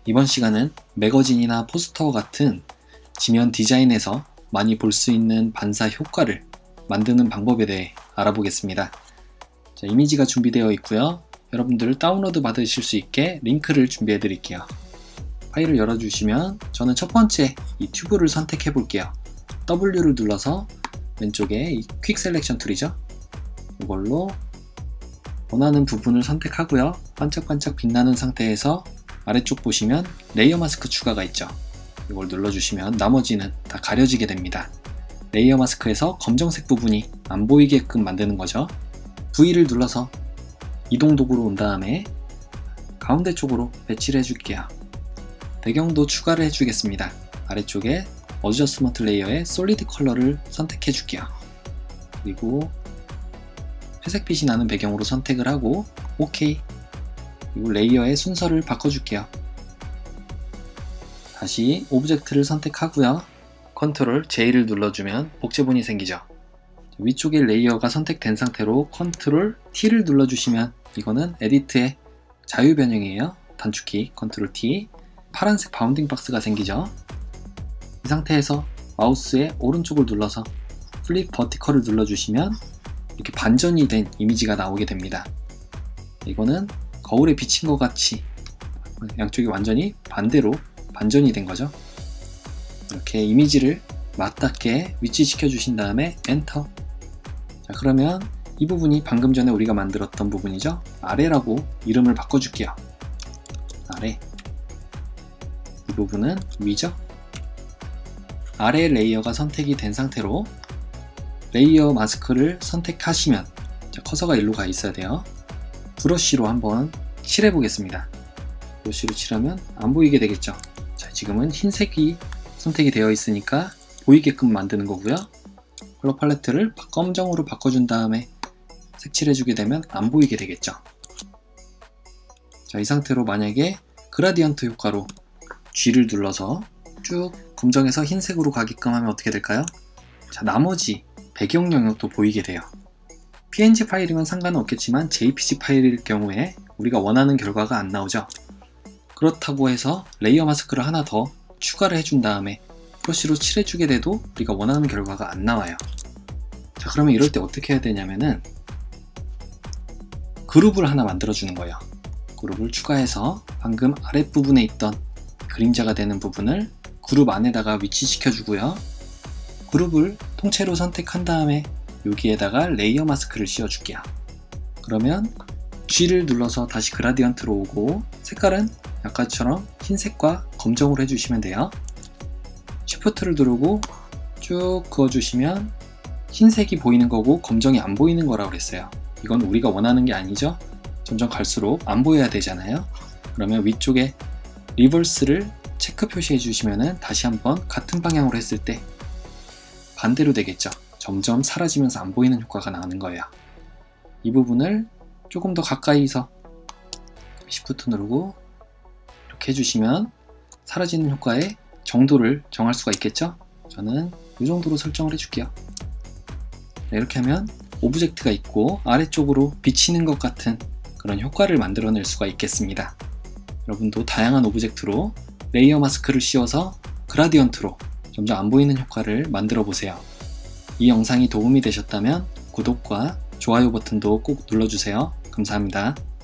이번 시간은 매거진이나 포스터 같은 지면 디자인에서 많이 볼 수 있는 반사 효과를 만드는 방법에 대해 알아보겠습니다. 자, 이미지가 준비되어 있고요. 여러분들 다운로드 받으실 수 있게 링크를 준비해 드릴게요. 파일을 열어주시면 저는 첫 번째 이 튜브를 선택해 볼게요. W를 눌러서 왼쪽에 이 퀵 셀렉션 툴이죠. 이걸로 원하는 부분을 선택하고요. 반짝반짝 빛나는 상태에서 아래쪽 보시면 레이어 마스크 추가가 있죠. 이걸 눌러주시면 나머지는 다 가려지게 됩니다. 레이어 마스크에서 검정색 부분이 안 보이게끔 만드는 거죠. V를 눌러서 이동 도구로 온 다음에 가운데 쪽으로 배치를 해줄게요. 배경도 추가를 해주겠습니다. 아래쪽에 어저스먼트 레이어의 솔리드 컬러를 선택해 줄게요. 그리고 회색빛이 나는 배경으로 선택을 하고 OK. 그리고 레이어의 순서를 바꿔줄게요. 다시 오브젝트를 선택하고요. 컨트롤 J를 눌러주면 복제본이 생기죠. 위쪽에 레이어가 선택된 상태로 컨트롤 T를 눌러주시면 이거는 에디트의 자유 변형이에요. 단축키 컨트롤 T. 파란색 바운딩 박스가 생기죠. 이 상태에서 마우스의 오른쪽을 눌러서 플립 버티컬을 눌러주시면 이렇게 반전이 된 이미지가 나오게 됩니다. 이거는 거울에 비친 것 같이 양쪽이 완전히 반대로 반전이 된 거죠. 이렇게 이미지를 맞닿게 위치시켜 주신 다음에 엔터. 자, 그러면 이 부분이 방금 전에 우리가 만들었던 부분이죠. 아래라고 이름을 바꿔줄게요. 아래. 이 부분은 위죠. 아래 레이어가 선택이 된 상태로 레이어 마스크를 선택하시면 커서가 일로 가 있어야 돼요. 브러쉬로 한번 칠해 보겠습니다. 브러쉬로 칠하면 안 보이게 되겠죠. 자, 지금은 흰색이 선택이 되어 있으니까 보이게끔 만드는 거고요. 컬러 팔레트를 검정으로 바꿔준 다음에 색칠해 주게 되면 안 보이게 되겠죠. 자, 이 상태로 만약에 그라디언트 효과로 G를 눌러서 쭉 검정에서 흰색으로 가게끔 하면 어떻게 될까요? 자, 나머지 배경 영역도 보이게 돼요. PNG 파일이면 상관은 없겠지만 JPG 파일일 경우에 우리가 원하는 결과가 안 나오죠. 그렇다고 해서 레이어 마스크를 하나 더 추가를 해준 다음에 브러쉬로 칠해주게 돼도 우리가 원하는 결과가 안 나와요. 자, 그러면 이럴 때 어떻게 해야 되냐면은 그룹을 하나 만들어 주는 거예요. 그룹을 추가해서 방금 아랫부분에 있던 그림자가 되는 부분을 그룹 안에다가 위치시켜 주고요. 그룹을 통째로 선택한 다음에 여기에다가 레이어 마스크를 씌워 줄게요. 그러면 G를 눌러서 다시 그라디언트로 오고 색깔은 아까처럼 흰색과 검정으로 해주시면 돼요. Shift를 누르고 쭉 그어주시면 흰색이 보이는 거고 검정이 안 보이는 거라고 그랬어요. 이건 우리가 원하는 게 아니죠. 점점 갈수록 안 보여야 되잖아요. 그러면 위쪽에 리버스를 체크 표시해 주시면 다시 한번 같은 방향으로 했을 때 반대로 되겠죠. 점점 사라지면서 안 보이는 효과가 나는 거예요. 이 부분을 조금 더 가까이서 Shift 누르고 이렇게 해주시면 사라지는 효과의 정도를 정할 수가 있겠죠. 저는 이 정도로 설정을 해줄게요. 이렇게 하면 오브젝트가 있고 아래쪽으로 비치는 것 같은 그런 효과를 만들어낼 수가 있겠습니다. 여러분도 다양한 오브젝트로 레이어 마스크를 씌워서 그라디언트로 점점 안 보이는 효과를 만들어 보세요. 이 영상이 도움이 되셨다면 구독과 좋아요 버튼도 꼭 눌러주세요. 감사합니다.